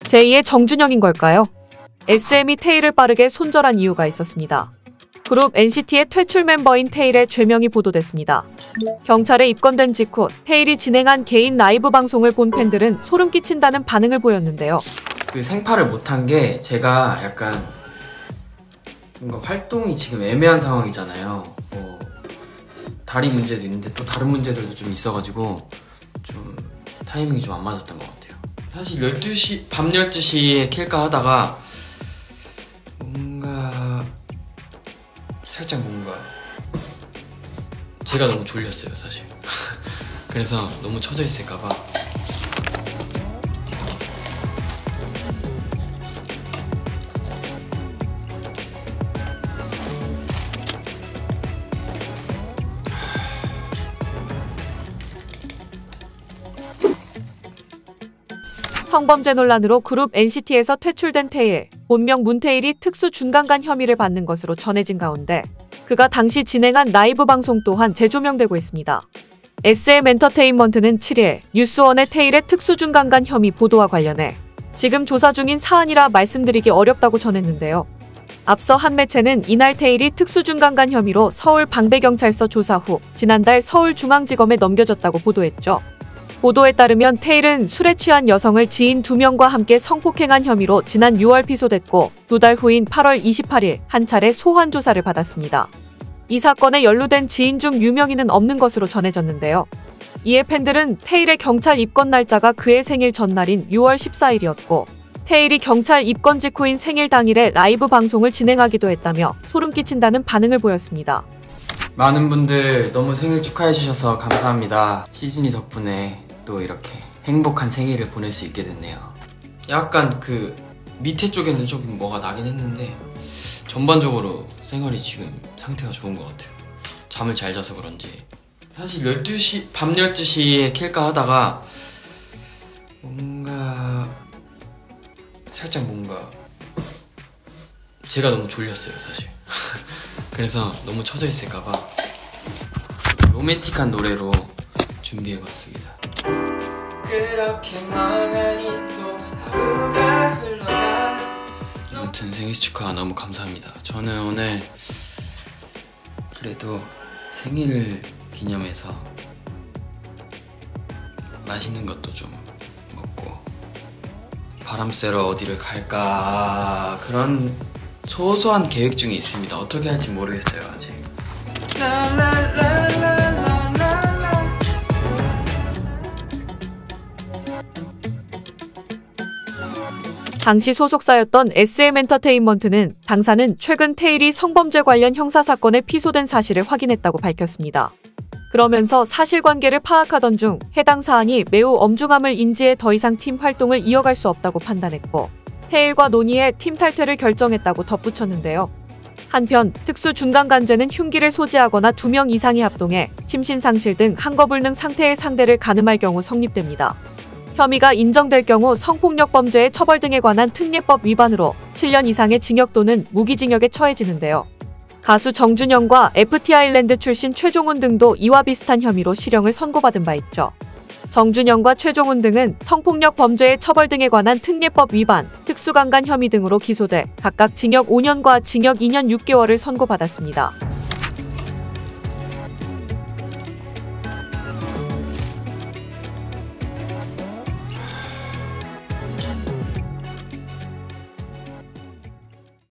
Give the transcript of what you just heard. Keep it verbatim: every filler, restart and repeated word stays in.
제이의 정준영인 걸까요? 에스엠이 테일을 빠르게 손절한 이유가 있었습니다. 그룹 엔시티의 퇴출 멤버인 테일의 죄명이 보도됐습니다. 경찰에 입건된 직후 테일이 진행한 개인 라이브 방송을 본 팬들은 소름 끼친다는 반응을 보였는데요. 그 생파를 못한 게 제가 약간 뭔가 활동이 지금 애매한 상황이잖아요. 뭐 다리 문제도 있는데 또 다른 문제들도 좀 있어가지고 좀 타이밍이 좀 안 맞았던 것 같아요. 사실 열두 시, 밤 열두 시에 킬까 하다가 뭔가 살짝 뭔가 제가 너무 졸렸어요 사실. 그래서 너무 처져 있을까봐 성범죄 논란으로 그룹 엔시티에서 퇴출된 테일. 본명 문테일이 특수 중간간 혐의를 받는 것으로 전해진 가운데 그가 당시 진행한 라이브 방송 또한 재조명되고 있습니다. 에스엠 엔터테인먼트는 칠 일 뉴스원의 테일의 특수 중간간 혐의 보도와 관련해 지금 조사 중인 사안이라 말씀드리기 어렵다고 전했는데요. 앞서 한 매체는 이날 테일이 특수 중간간 혐의로 서울 방배경찰서 조사 후 지난달 서울중앙지검에 넘겨졌다고 보도했죠. 보도에 따르면 테일은 술에 취한 여성을 지인 두 명과 함께 성폭행한 혐의로 지난 유월 피소됐고 두 달 후인 팔월 이십팔일 한 차례 소환 조사를 받았습니다. 이 사건에 연루된 지인 중 유명인은 없는 것으로 전해졌는데요. 이에 팬들은 테일의 경찰 입건 날짜가 그의 생일 전날인 유월 십사일이었고 테일이 경찰 입건 직후인 생일 당일에 라이브 방송을 진행하기도 했다며 소름 끼친다는 반응을 보였습니다. 많은 분들 너무 생일 축하해 주셔서 감사합니다. 시즌이 덕분에 또 이렇게 행복한 생일을 보낼 수 있게 됐네요. 약간 그 밑에 쪽에는 조금 뭐가 나긴 했는데 전반적으로 생활이 지금 상태가 좋은 것 같아요. 잠을 잘 자서 그런지. 사실 열두 시, 밤 열두 시에 킬까 하다가 뭔가 살짝 뭔가 제가 너무 졸렸어요 사실. 그래서 너무 처져 있을까봐 로맨틱한 노래로 준비해봤습니다. 그렇게 멍하니 또 하루가 흘러가. 아무튼 생일 축하 너무 감사합니다. 저는 오늘 그래도 생일을 기념해서 맛있는 것도 좀 먹고 바람 쐬러 어디를 갈까 그런 소소한 계획 중에 있습니다. 어떻게 할지 모르겠어요 아직. 당시 소속사였던 에스엠 엔터테인먼트는 당사는 최근 테일이 성범죄 관련 형사사건에 피소된 사실을 확인했다고 밝혔습니다. 그러면서 사실관계를 파악하던 중 해당 사안이 매우 엄중함을 인지해 더 이상 팀 활동을 이어갈 수 없다고 판단했고 테일과 논의해 팀 탈퇴를 결정했다고 덧붙였는데요. 한편 특수 중간간죄는 흉기를 소지하거나 두 명 이상이 합동해 심신상실 등 한거불능 상태의 상대를 가늠할 경우 성립됩니다. 혐의가 인정될 경우 성폭력 범죄의 처벌 등에 관한 특례법 위반으로 칠 년 이상의 징역 또는 무기징역에 처해지는데요. 가수 정준영과 에프티아일랜드 출신 최종훈 등도 이와 비슷한 혐의로 실형을 선고받은 바 있죠. 정준영과 최종훈 등은 성폭력 범죄의 처벌 등에 관한 특례법 위반, 특수강간 혐의 등으로 기소돼 각각 징역 오 년과 징역 이 년 육 개월을 선고받았습니다.